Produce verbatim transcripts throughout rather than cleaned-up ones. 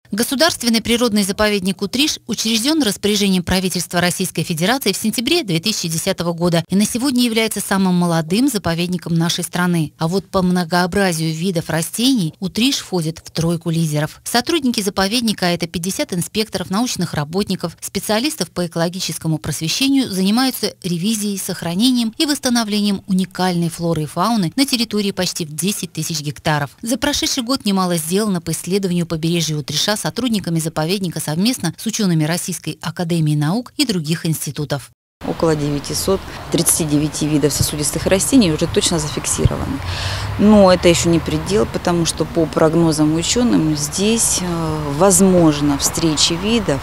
Государственный природный заповедник Утриш учрежден распоряжением правительства Российской Федерации в сентябре две тысячи десятого года и на сегодня является самым молодым заповедником нашей страны. А вот по многообразию видов растений Утриш входит в тройку лидеров. Сотрудники заповедника – это пятьдесят инспекторов, научных работников, специалистов по экологическому просвещению, занимаются ревизией, сохранением и восстановлением уникальной флоры и фауны на территории почти в десять тысяч гектаров. За прошедший год немало сделано по исследованию побережья Утриша сотрудниками заповедника совместно с учеными Российской академии наук и других институтов. Около девятисот тридцати девяти видов сосудистых растений уже точно зафиксированы. Но это еще не предел, потому что по прогнозам ученым здесь возможно встречи видов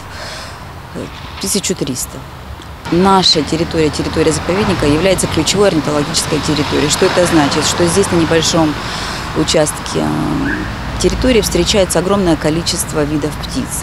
тысяча триста. Наша территория, территория заповедника, является ключевой орнитологической территорией. Что это значит? Что здесь на небольшом участке территории встречается огромное количество видов птиц.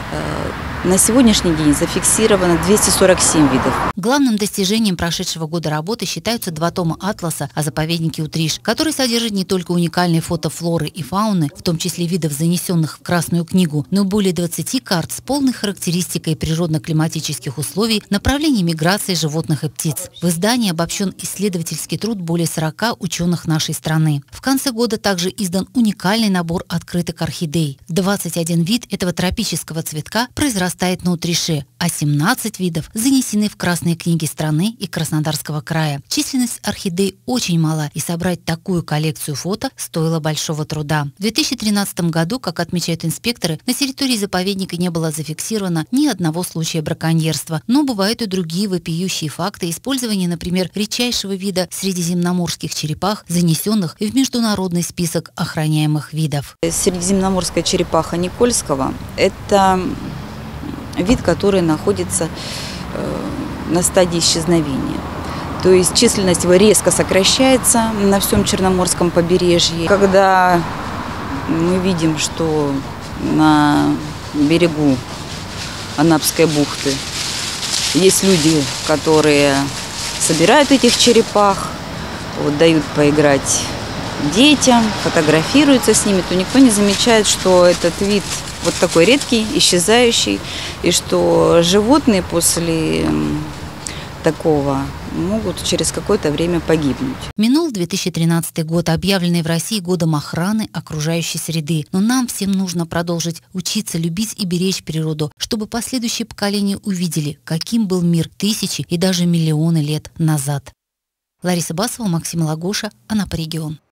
На сегодняшний день зафиксировано двести сорок семь видов. Главным достижением прошедшего года работы считаются два тома атласа о заповеднике Утриш, который содержит не только уникальные фото флоры и фауны, в том числе видов, занесенных в Красную книгу, но и более двадцати карт с полной характеристикой природно-климатических условий, направлений миграции животных и птиц. В издании обобщен исследовательский труд более сорока ученых нашей страны. В конце года также издан уникальный набор открыток орхидей. двадцать один вид этого тропического цветка произрастает на Утрише, а семнадцать видов занесены в Красные книги страны и Краснодарского края. Численность орхидей очень мала, и собрать такую коллекцию фото стоило большого труда. В две тысячи тринадцатом году, как отмечают инспекторы, на территории заповедника не было зафиксировано ни одного случая браконьерства, но бывают и другие вопиющие факты использования, например, редчайшего вида средиземноморских черепах, занесенных в международный список охраняемых видов. Средиземноморская черепаха Никольского – это вид, который находится э, на стадии исчезновения. То есть численность его резко сокращается на всем Черноморском побережье. Когда мы видим, что на берегу Анапской бухты есть люди, которые собирают этих черепах, вот, дают поиграть детям, фотографируются с ними, то никто не замечает, что этот вид вот такой редкий, исчезающий, и что животные после такого могут через какое-то время погибнуть. Минул две тысячи тринадцатый год, объявленный в России годом охраны окружающей среды. Но нам всем нужно продолжить учиться любить и беречь природу, чтобы последующие поколения увидели, каким был мир тысячи и даже миллионы лет назад. Лариса Басова, Максим Лагоша, Анапа регион.